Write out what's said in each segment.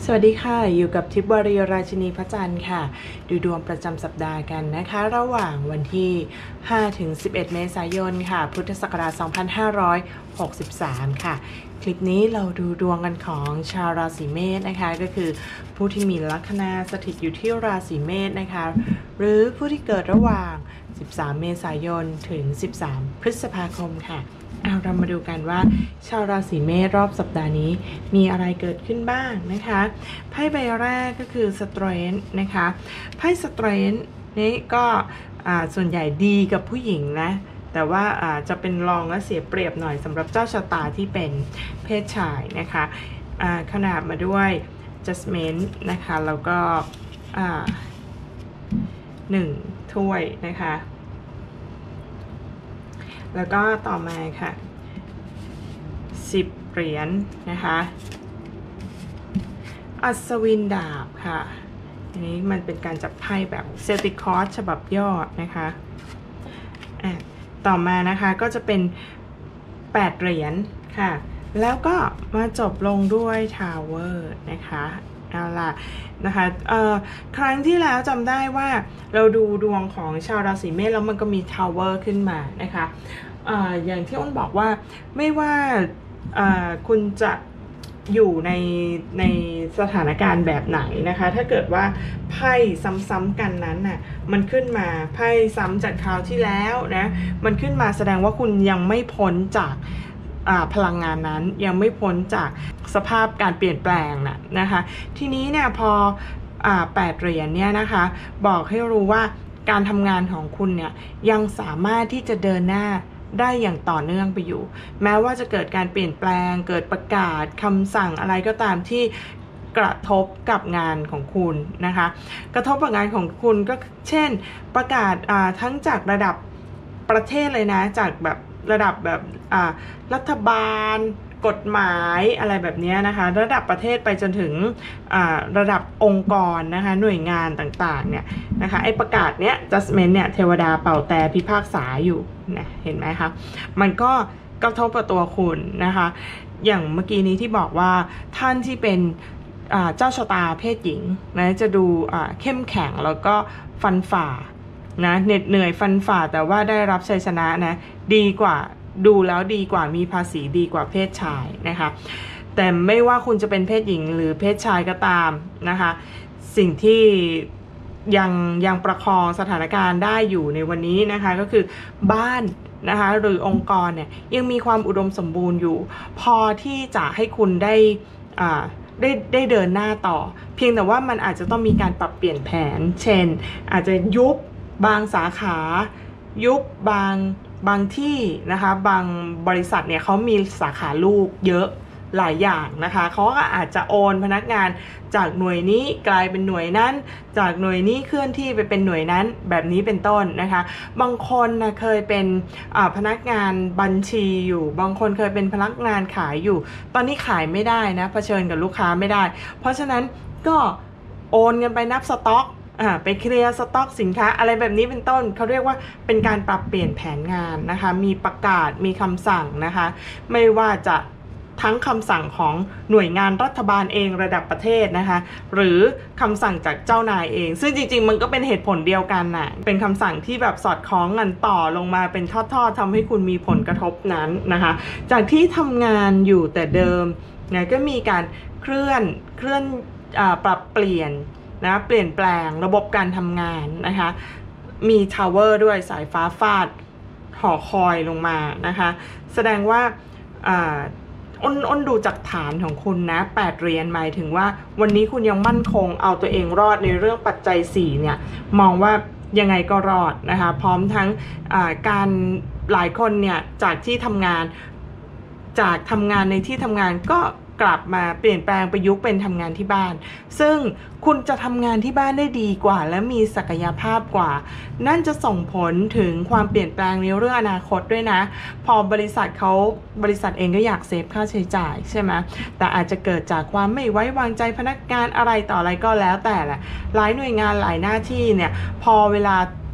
สวัสดีค่ะอยู่กับทิพย์วรีราชินีพระจันทร์ค่ะดูดวงประจำสัปดาห์กันนะคะระหว่างวันที่5ถึง11เมษายนค่ะพุทธศักราช2563ค่ะคลิปนี้เราดูดวงกันของชาวราศีเมษนะคะก็คือผู้ที่มีลัคนาสถิตอยู่ที่ราศีเมษนะคะหรือผู้ที่เกิดระหว่าง13เมษายนถึง13พฤษภาคมค่ะเรามาดูกันว่าชาวราศีเมษรอบสัปดาห์นี้มีอะไรเกิดขึ้นบ้างนะคะไพ่ใบแรกก็คือสเตรนท์นะคะไพ่สเตรนท์นี้ก็ส่วนใหญ่ดีกับผู้หญิงนะแต่ว่าจะเป็นรองและเสียเปรียบหน่อยสำหรับเจ้าชะตาที่เป็นเพศชายนะคะขนาดมาด้วย Judgment นะคะแล้วก็1ถ้วยนะคะแล้วก็ต่อมาค่ะ10เหรียญนะคะอัศวินดาบค่ะอันนี้มันเป็นการจับไพ่แบบเซลติคอร์สฉบับย่อนะคะต่อมานะคะก็จะเป็น8เหรียญค่ะแล้วก็มาจบลงด้วยทาวเวอร์นะคะเอาล่ะนะคะครั้งที่แล้วจำได้ว่าเราดูดวงของชาวราศีเมษแล้วมันก็มีทาวเวอร์ขึ้นมานะคะอย่างที่อ้นบอกว่าไม่ว่าคุณจะอยู่ในสถานการณ์แบบไหนนะคะถ้าเกิดว่าไพ่ซ้ำๆกันนั้นน่ะมันขึ้นมาไพ่ซ้ำจากคราวที่แล้วนะมันขึ้นมาแสดงว่าคุณยังไม่พ้นจากพลังงานนั้นยังไม่พ้นจากสภาพการเปลี่ยนแปลงนะคะทีนี้เนี่ยพอ8เหรียญเนี่ยนะคะบอกให้รู้ว่าการทำงานของคุณเนี่ยยังสามารถที่จะเดินหน้าได้อย่างต่อเนื่องไปอยู่แม้ว่าจะเกิดการเปลี่ยนแปลงเกิดประกาศคำสั่งอะไรก็ตามที่กระทบกับงานของคุณนะคะกระทบกับงานของคุณก็เช่นประกาศทั้งจากระดับประเทศเลยนะจากแบบระดับแบบรัฐบาลกฎหมายอะไรแบบนี้นะคะระดับประเทศไปจนถึงระดับองค์กรนะคะหน่วยงานต่างๆเนี่ยนะคะไอ้ประกาศเนี้ย judgment เนี่ยเทวดาเป่าแต่พิพากษาอยู่นะเห็นไหมคะมันก็กระทบกับตัวคุณนะคะอย่างเมื่อกี้นี้ที่บอกว่าท่านที่เป็นเจ้าชะตาเพศหญิงนะจะดูเข้มแข็งแล้วก็ฟันฝ่านะเหน็ดเหนื่อยฟันฝ่าแต่ว่าได้รับชัยชนะนะดีกว่าดูแล้วดีกว่ามีภาษีดีกว่าเพศชายนะคะแต่ไม่ว่าคุณจะเป็นเพศหญิงหรือเพศชายก็ตามนะคะสิ่งที่ยังประคองสถานการณ์ได้อยู่ในวันนี้นะคะก็คือบ้านนะคะหรือองค์กรเนี่ยยังมีความอุดมสมบูรณ์อยู่พอที่จะให้คุณได้เดินหน้าต่อเพียงแต่ว่ามันอาจจะต้องมีการปรับเปลี่ยนแผนเช่นอาจจะยุบบางสาขายุบบางที่นะคะบางบริษัทเนี่ยเขามีสาขาลูกเยอะหลายอย่างนะคะเขาก็อาจจะโอนพนักงานจากหน่วยนี้กลายเป็นหน่วยนั้นจากหน่วยนี้เคลื่อนที่ไปเป็นหน่วยนั้นแบบนี้เป็นต้นนะคะบางคนนะเคยเป็นพนักงานบัญชีอยู่บางคนเคยเป็นพนักงานขายอยู่ตอนนี้ขายไม่ได้นะเผชิญกับลูกค้าไม่ได้เพราะฉะนั้นก็โอนเงินไปนับสต็อกไปเคลียร์สต็อกสินค้าอะไรแบบนี้เป็นต้นเขาเรียกว่าเป็นการปรับเปลี่ยนแผนงานนะคะมีประกาศมีคำสั่งนะคะไม่ว่าจะทั้งคำสั่งของหน่วยงานรัฐบาลเองระดับประเทศนะคะหรือคำสั่งจากเจ้านายเองซึ่งจริงๆมันก็เป็นเหตุผลเดียวกันน่ะเป็นคำสั่งที่แบบสอดคล้องกันต่อลงมาเป็นทอดๆทำให้คุณมีผลกระทบนั้นนะคะจากที่ทำงานอยู่แต่เดิมเนี่ยก็มีการเคลื่อนปรับเปลี่ยนนะเปลี่ยนแปลงระบบการทำงานนะคะมีทาวเวอร์ด้วยสายฟ้าฟาดหอคอยลงมานะคะแสดงว่าอ้นดูจากฐานของคุณนะ8เหรียญหมายถึงว่าวันนี้คุณยังมั่นคงเอาตัวเองรอดในเรื่องปัจจัย4เนี่ยมองว่ายังไงก็รอดนะคะพร้อมทั้งการหลายคนเนี่ยจากที่ทำงานในที่ทำงานก็กลับมาเปลี่ยนแปลงประยุกต์เป็นทำงานที่บ้านซึ่งคุณจะทำงานที่บ้านได้ดีกว่าและมีศักยภาพกว่านั่นจะส่งผลถึงความเปลี่ยนแปลงในเรื่องอนาคตด้วยนะพอบริษัทเองก็อยากเซฟค่าใช้จ่ายใช่ไหมแต่อาจจะเกิดจากความไม่ไว้วางใจพนักงานอะไรต่ออะไรก็แล้วแต่แหละหลายหน่วยงานหลายหน้าที่เนี่ยพอเวลา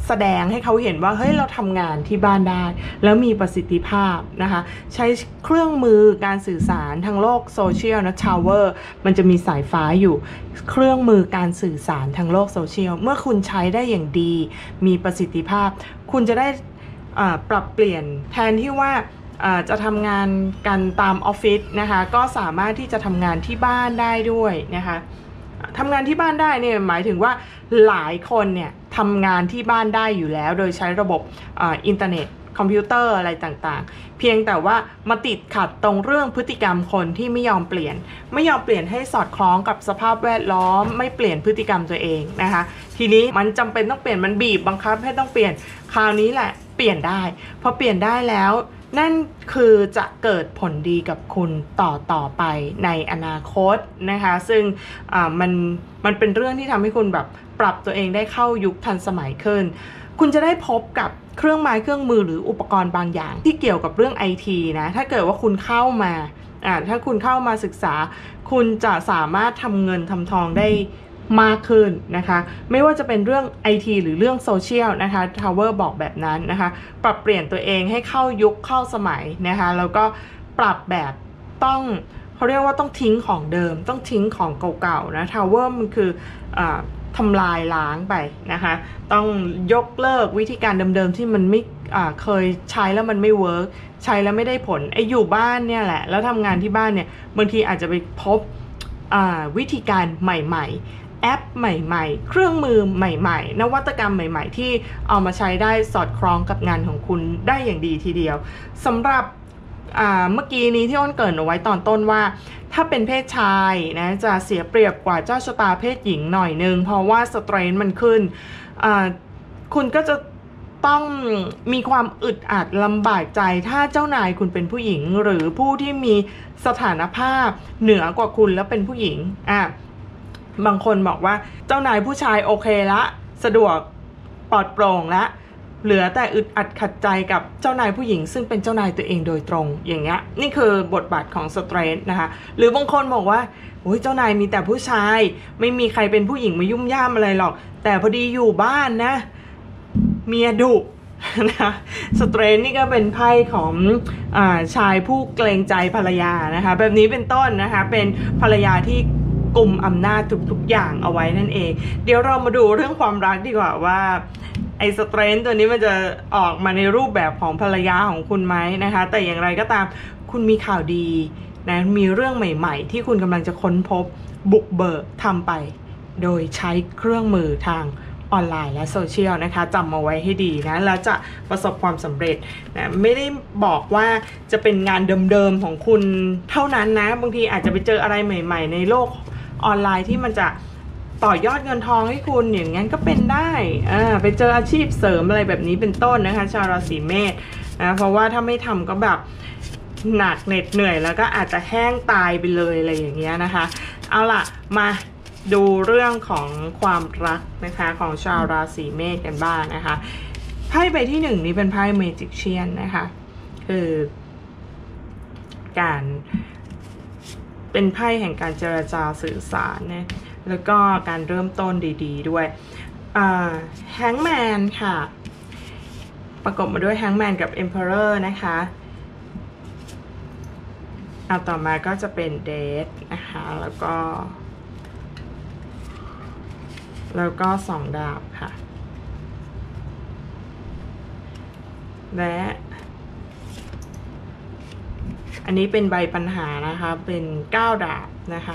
แสดงให้เขาเห็นว่าเฮ้ยเราทำงานที่บ้านได้แล้วมีประสิทธิภาพนะคะใช้เครื่องมือการสื่อสารทางโลกโซเชียลนะทาวเวอร์มันจะมีสายฟ้าอยู่เครื่องมือการสื่อสารทางโลกโซเชียลเมื่อคุณใช้ได้อย่างดีมีประสิทธิภาพคุณจะได้ปรับเปลี่ยนแทนที่ว่าจะทำงานกันตามออฟฟิศนะคะก็สามารถที่จะทำงานที่บ้านได้ด้วยนะคะทำงานที่บ้านได้เนี่ยหมายถึงว่าหลายคนเนี่ยทำงานที่บ้านได้อยู่แล้วโดยใช้ระบบอินเทอร์เน็ตคอมพิวเตอร์อะไรต่างๆเพียงแต่ว่ามาติดขัดตรงเรื่องพฤติกรรมคนที่ไม่ยอมเปลี่ยนให้สอดคล้องกับสภาพแวดล้อมไม่เปลี่ยนพฤติกรรมตัวเองนะคะทีนี้มันจำเป็นต้องเปลี่ยนมันบีบบังคับให้ต้องเปลี่ยนคราวนี้แหละเปลี่ยนได้พอเปลี่ยนได้แล้วนั่นคือจะเกิดผลดีกับคุณต่อไปในอนาคตนะคะซึ่งมันเป็นเรื่องที่ทำให้คุณแบบปรับตัวเองได้เข้ายุคทันสมัยขึ้นคุณจะได้พบกับเครื่องไม้เครื่องมือหรืออุปกรณ์บางอย่างที่เกี่ยวกับเรื่อง IT นะถ้าเกิดว่าคุณเข้ามาถ้าคุณเข้ามาศึกษาคุณจะสามารถทำเงินทำทองได้มากขึ้นนะคะไม่ว่าจะเป็นเรื่อง IT หรือเรื่องโซเชียลนะคะ Tower บอกแบบนั้นนะคะปรับเปลี่ยนตัวเองให้เข้ายุคเข้าสมัยนะคะแล้วก็ปรับแบบเขาเรียกว่าต้องทิ้งของเดิมต้องทิ้งของเก่าๆนะ Tower มันคือทำลายล้างไปนะคะต้องยกเลิกวิธีการเดิมๆที่มันไม่เคยใช้แล้วมันไม่เวิร์กใช้แล้วไม่ได้ผลอยู่บ้านเนี่ยแหละแล้วทำงานที่บ้านเนี่ยบางทีอาจจะไปพบวิธีการใหม่ๆแอปใหม่ๆเครื่องมือใหม่ๆนวัตกรรมใหม่ๆที่เอามาใช้ได้สอดคล้องกับงานของคุณได้อย่างดีทีเดียวสำหรับเมื่อกี้นี้ที่อ้นเกริ่นเอาไว้ตอนต้นว่าถ้าเป็นเพศชายนะจะเสียเปรียบกว่าเจ้าชะตาเพศหญิงหน่อยนึงเพราะว่าสเตรนมันขึ้นคุณก็จะต้องมีความอึดอัดลำบากใจถ้าเจ้านายคุณเป็นผู้หญิงหรือผู้ที่มีสถานภาพเหนือกว่าคุณแล้วเป็นผู้หญิงบางคนบอกว่าเจ้านายผู้ชายโอเคละสะดวกปลอดโปร่งละเหลือแต่อึดอัดขัดใจกับเจ้านายผู้หญิงซึ่งเป็นเจ้านายตัวเองโดยตรงอย่างเงี้ยนี่คือบทบาทของสเตรนนะคะหรือบางคนบอกว่าโอ้ยเจ้านายมีแต่ผู้ชายไม่มีใครเป็นผู้หญิงมายุ่มย่ามอะไรหรอกแต่พอดีอยู่บ้านนะเมียดุนะสเตรนนี่ก็เป็นไพ่ของชายผู้เกรงใจภรรยานะคะแบบนี้เป็นต้นนะคะเป็นภรรยาที่กุมอำนาจทุกอย่างเอาไว้นั่นเองเดี๋ยวเรามาดูเรื่องความรักดีกว่าว่าไอ้สเตรนตัวนี้มันจะออกมาในรูปแบบของภรรยาของคุณไหมนะคะแต่อย่างไรก็ตามคุณมีข่าวดีนะมีเรื่องใหม่ๆที่คุณกำลังจะค้นพบบุกเบิกทำไปโดยใช้เครื่องมือทางออนไลน์และโซเชียลนะคะจำมาไว้ให้ดีนะแล้วจะประสบความสำเร็จนะไม่ได้บอกว่าจะเป็นงานเดิมๆของคุณเท่านั้นนะบางทีอาจจะไปเจออะไรใหม่ๆในโลกออนไลน์ที่มันจะต่อยอดเงินทองให้คุณอย่างงั้นก็เป็นได้ไปเจออาชีพเสริมอะไรแบบนี้เป็นต้นนะคะชาวราศีเมษนะเพราะว่าถ้าไม่ทำก็แบบหนักเหน็ดเหนื่อยแล้วก็อาจจะแห้งตายไปเลยอะไรอย่างเงี้ยนะคะเอาล่ะมาดูเรื่องของความรักนะคะของชาวราศีเมษกันบ้างนะคะไพ่ใบที่หนึ่งนี้เป็นไพ่เมจิกเชียนนะคะคือการเป็นไพ่แห่งการเจรจาสื่อสารนะแล้วก็การเริ่มต้นดีๆด้วยแฮงแมนค่ะประกบมาด้วยแฮงแมนกับ Emperor นะคะต่อมาก็จะเป็นเดทนะคะแล้วก็2 ดาบค่ะและอันนี้เป็นใบปัญหานะคะเป็น9 ดาบนะคะ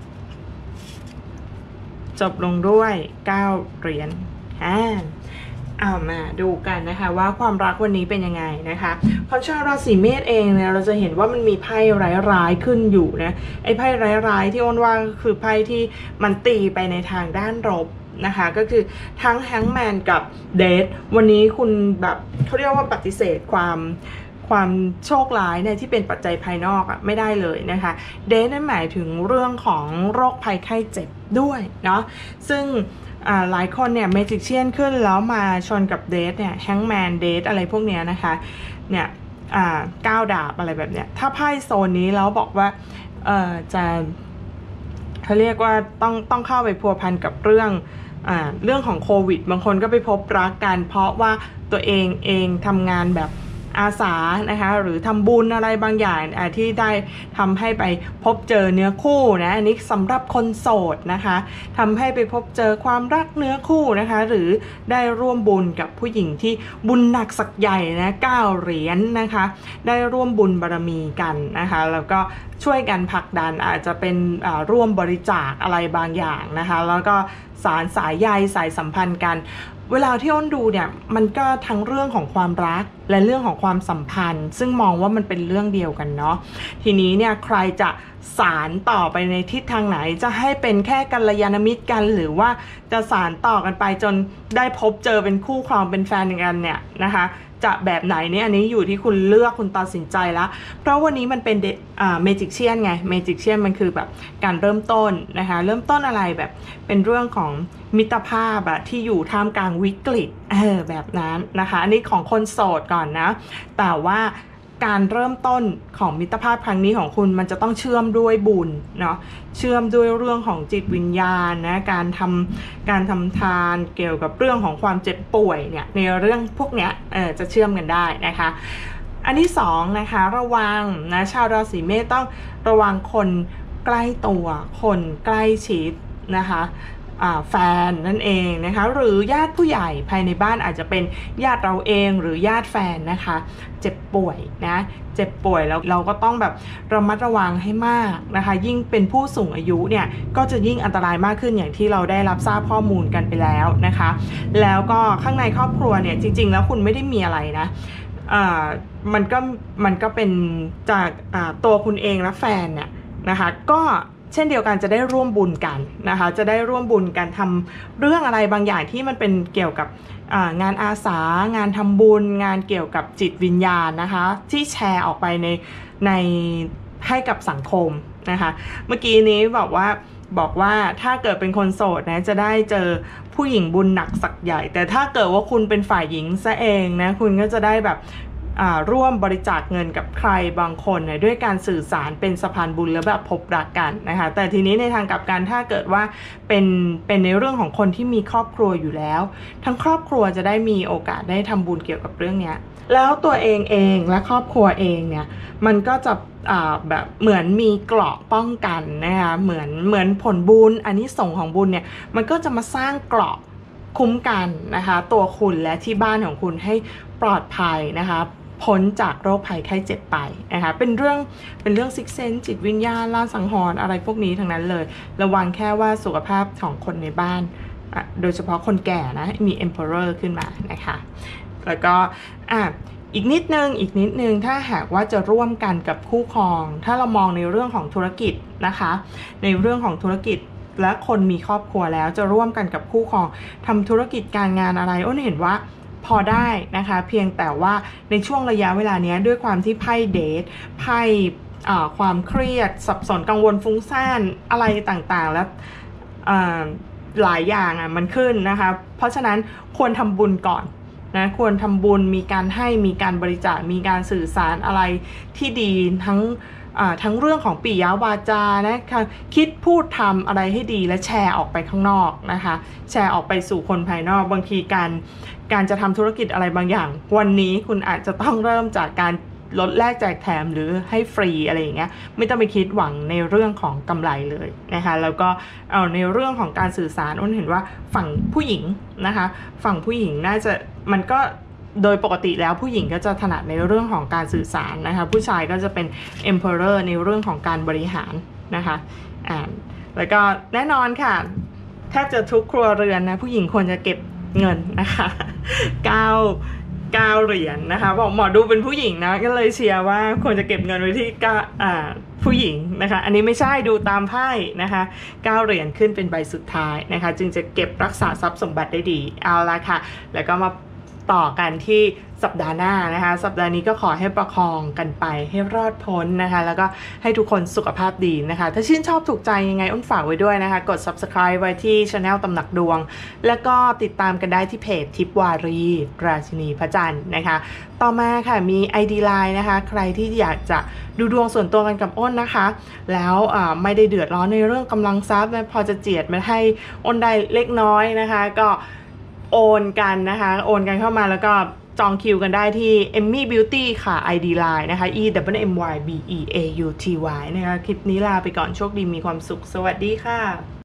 จบลงด้วย9 เหรียญเอามาดูกันนะคะว่าความรักวันนี้เป็นยังไงนะคะของชาวราศีเมษเองเนี่ยเราจะเห็นว่ามันมีไพ่ร้ายๆขึ้นอยู่นะไอ้ไพ่ร้ายๆที่อ้นว่าคือไพ่ที่มันตีไปในทางด้านลบนะคะก็คือทั้งแฮงแมนกับเดทวันนี้คุณแบบเขาเรียกว่าปฏิเสธความโชคร้ายเนี่ยที่เป็นปัจจัยภายนอกไม่ได้เลยนะคะเดทนั่นหมายถึงเรื่องของโรคภัยไข้เจ็บด้วยเนาะซึ่งหลายคนเนี่ยเมจิกเชียนขึ้นแล้วมาชนกับเดทเนี่ยแฮงแมนเดทอะไรพวกเนี้ยนะคะเนี่ย9 ดาบอะไรแบบเนี้ยถ้าไพ่โซนนี้แล้วบอกว่าจะเขาเรียกว่าต้องเข้าไปพัวพันกับเรื่องเรื่องของโควิดบางคนก็ไปพบรักกันเพราะว่าตัวเองทำงานแบบอาสานะคะหรือทำบุญอะไรบางอย่างที่ได้ทำให้ไปพบเจอเนื้อคู่นะอันนี้สำหรับคนโสดนะคะทำให้ไปพบเจอความรักเนื้อคู่นะคะหรือได้ร่วมบุญกับผู้หญิงที่บุญหนักสักใหญ่นะ9 เหรียญนะคะได้ร่วมบุญบารมีกันนะคะแล้วก็ช่วยกันผลักดันอาจจะเป็นร่วมบริจาคอะไรบางอย่างนะคะแล้วก็สายใยสายสัมพันธ์กันเวลาที่อ้นดูเนี่ยมันก็ทั้งเรื่องของความรักและเรื่องของความสัมพันธ์ซึ่งมองว่ามันเป็นเรื่องเดียวกันเนาะทีนี้เนี่ยใครจะสานต่อไปในทิศทางไหนจะให้เป็นแค่กัลยาณมิตรกันหรือว่าจะสานต่อกันไปจนได้พบเจอเป็นคู่ครองเป็นแฟนกันเนี่ยนะคะจะแบบไหนเนี่ยอันนี้อยู่ที่คุณเลือกคุณตัดสินใจแล้วเพราะวันนี้มันเป็นเมจิกเชียนไงเมจิกเชียนมันคือแบบการเริ่มต้นนะคะเริ่มต้นอะไรแบบเป็นเรื่องของมิตรภาพที่อยู่ท่ามกลางวิกฤตแบบนั้นนะคะอันนี้ของคนโสดก่อนนะแต่ว่าการเริ่มต้นของมิตรภาพครั้งนี้ของคุณมันจะต้องเชื่อมด้วยบุญเนาะเชื่อมด้วยเรื่องของจิตวิญญาณนะการทำทานเกี่ยวกับเรื่องของความเจ็บป่วยเนี่ยในเรื่องพวกเนี้ยจะเชื่อมกันได้นะคะอันที่2นะคะระวังนะชาวราศีเมษต้องระวังคนใกล้ตัวคนใกล้ชิดนะคะแฟนนั่นเองนะคะหรือญาติผู้ใหญ่ภายในบ้านอาจจะเป็นญาติเราเองหรือญาติแฟนนะคะเจ็บป่วยนะเจ็บป่วยแล้วเราก็ต้องแบบระมัดระวังให้มากนะคะยิ่งเป็นผู้สูงอายุเนี่ยก็จะยิ่งอันตรายมากขึ้นอย่างที่เราได้รับทราบข้อมูลกันไปแล้วนะคะแล้วก็ข้างในครอบครัวเนี่ยจริงๆแล้วคุณไม่ได้มีอะไรนะมันก็เป็นจากตัวคุณเองและแฟนเนี่ยนะคะก็เช่นเดียวกันจะได้ร่วมบุญกันนะคะจะได้ร่วมบุญกันทำเรื่องอะไรบางอย่างที่มันเป็นเกี่ยวกับงานอาสางานทำบุญงานเกี่ยวกับจิตวิญญาณนะคะที่แชร์ออกไปในให้กับสังคมนะคะเมื่อกี้นี้บอกว่าถ้าเกิดเป็นคนโสดนะจะได้เจอผู้หญิงบุญหนักสักใหญ่แต่ถ้าเกิดว่าคุณเป็นฝ่ายหญิงซะเองนะคุณก็จะได้แบบร่วมบริจาคเงินกับใครบางคนเนี่ยด้วยการสื่อสารเป็นสะพานบุญแล้วแบบพบรักกันนะคะแต่ทีนี้ในทางกลับกันถ้าเกิดว่าเป็นในเรื่องของคนที่มีครอบครัวอยู่แล้วทั้งครอบครัวจะได้มีโอกาสได้ทำบุญเกี่ยวกับเรื่องนี้แล้วตัวเองและครอบครัวเองเนี่ยมันก็จะแบบเหมือนมีเกราะป้องกันนะคะเหมือนผลบุญอานิสงส์ของบุญเนี่ยมันก็จะมาสร้างเกราะคุ้มกันนะคะตัวคุณและที่บ้านของคุณให้ปลอดภัยนะคะพ้นจากโรคภัยไข้เจ็บไปนะคะเป็นเรื่องซิกเซนจิตวิญญาณล่าสังหรณ์อะไรพวกนี้ทั้งนั้นเลยระวังแค่ว่าสุขภาพของคนในบ้านโดยเฉพาะคนแก่นะมี Emperor ขึ้นมานะคะแล้วก็อีกนิดนึงถ้าหากว่าจะร่วมกันกับคู่ครองถ้าเรามองในเรื่องของธุรกิจนะคะในเรื่องของธุรกิจและคนมีครอบครัวแล้วจะร่วมกันกับคู่ครองทำธุรกิจการงานอะไรอ้นเห็นว่าพอได้นะคะเพียงแต่ว่าในช่วงระยะเวลานี้ด้วยความที่ไพ่เดทไพ่ความเครียดสับสนกังวลฟุ้งซ่านอะไรต่างๆแล้วหลายอย่างมันขึ้นนะคะเพราะฉะนั้นควรทำบุญก่อนนะควรทำบุญมีการให้มีการบริจาคมีการสื่อสารอะไรที่ดีทั้งเรื่องของปิยวาจานะคะคิดพูดทำอะไรให้ดีและแชร์ออกไปข้างนอกนะคะแชร์ออกไปสู่คนภายนอกบางทีการจะทำธุรกิจอะไรบางอย่างวันนี้คุณอาจจะต้องเริ่มจากการลดแลกแจกแถมหรือให้ฟรีอะไรอย่างเงี้ยไม่ต้องไปคิดหวังในเรื่องของกำไรเลยนะคะแล้วก็ในเรื่องของการสื่อสารอ้นเห็นว่าฝั่งผู้หญิงนะคะฝั่งผู้หญิงน่าจะมันก็โดยปกติแล้วผู้หญิงก็จะถนัดในเรื่องของการสื่อสารนะคะผู้ชายก็จะเป็น Emperor ในเรื่องของการบริหารนะคะแล้วก็แน่นอนค่ะแทบจะทุกครัวเรือนนะผู้หญิงควรจะเก็บเงินนะคะ9 เหรียญนะคะบอกหมอดูเป็นผู้หญิงนะก็เลยเชียร์ว่าควรจะเก็บเงินไว้ที่ผู้หญิงนะคะอันนี้ไม่ใช่ดูตามไพ่นะคะ9 เหรียญขึ้นเป็นใบสุดท้ายนะคะจึงจะเก็บรักษาทรัพย์สมบัติได้ดีเอาละค่ะแล้วก็มาต่อกันที่สัปดาห์หน้านะคะสัปดาห์นี้ก็ขอให้ประคองกันไปให้รอดพ้นนะคะแล้วก็ให้ทุกคนสุขภาพดีนะคะถ้าชื่นชอบถูกใจยังไงอ้นฝากไว้ด้วยนะคะกด subscribe ไว้ที่ channel ตำหนักดวงแล้วก็ติดตามกันได้ที่เพจทิพวารีราชินีพระจันทร์นะคะต่อมาค่ะมี ID Line นะคะใครที่อยากจะดูดวงส่วนตัวกันกับอ้นนะคะแล้วไม่ได้เดือดร้อนในเรื่องกำลังทรัพย์นะพอจะเจียดมาให้อ้นได้เล็กน้อยนะคะก็โอนกันนะคะโอนกันเข้ามาแล้วก็จองคิวกันได้ที่ Emmy Beauty ค่ะ ID Line นะคะ EMMYBEAUTY นะคะคลิปนี้ลาไปก่อนโชคดีมีความสุขสวัสดีค่ะ